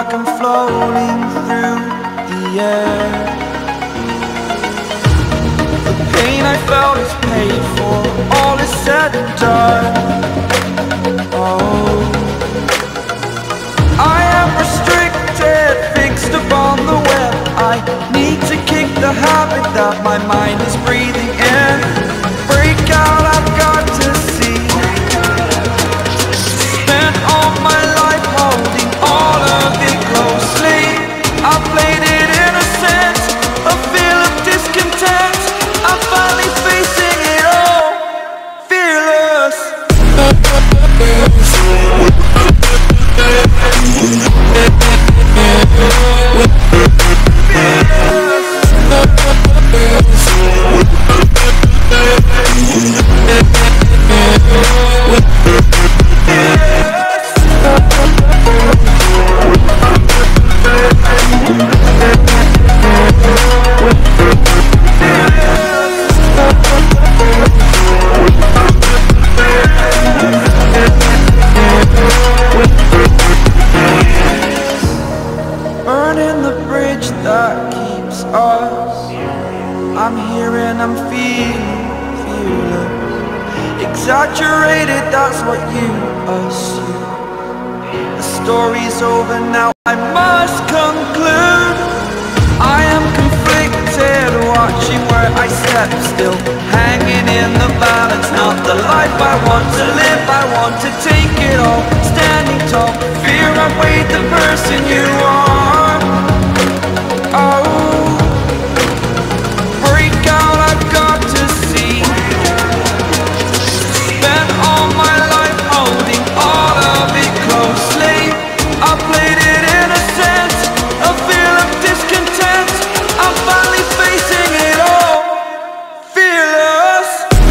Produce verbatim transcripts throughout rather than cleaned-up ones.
like I'm floating through the air. The pain I felt is paid for, all is said and done. Oh, I am restricted, fixed upon the web. I need to kick the habit that my mind is breathing in. Break out, I've got to see. Spent all my life holding all of it closely. I played it innocent, a feel of discontent. I'm finally facing it all, fearless. Burning the bridge that keeps us. I'm here and I'm feeling, feeling exaggerated, that's what you assume. The story's over now, I must conclude. I am conflicted, watching where I step still, hanging in the balance. Not the life I want to live, I want to take it all. Standing tall, fear I've weighed the person you are. Oh, break out, I've got to see. Spent all my life holding all of it closely. I played it innocent, a feel of discontent. I'm finally facing it all, fearless.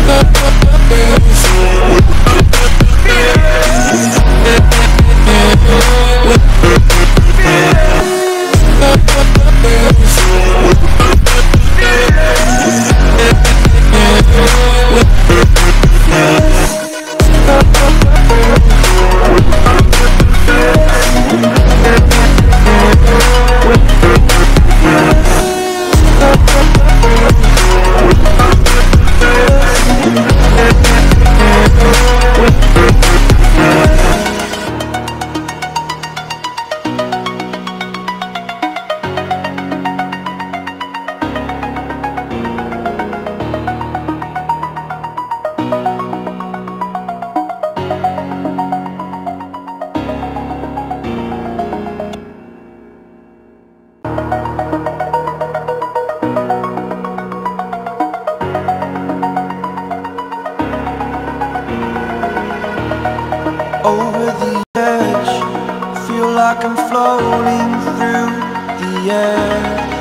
Over the edge, feel like I'm floating through the air.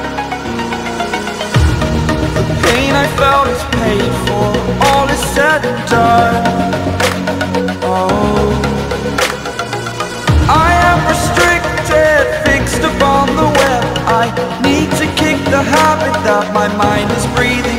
The pain I felt is paid for, all is said and done. Oh, I am restricted, fixed upon the web. I need to kick the habit that my mind is breathing.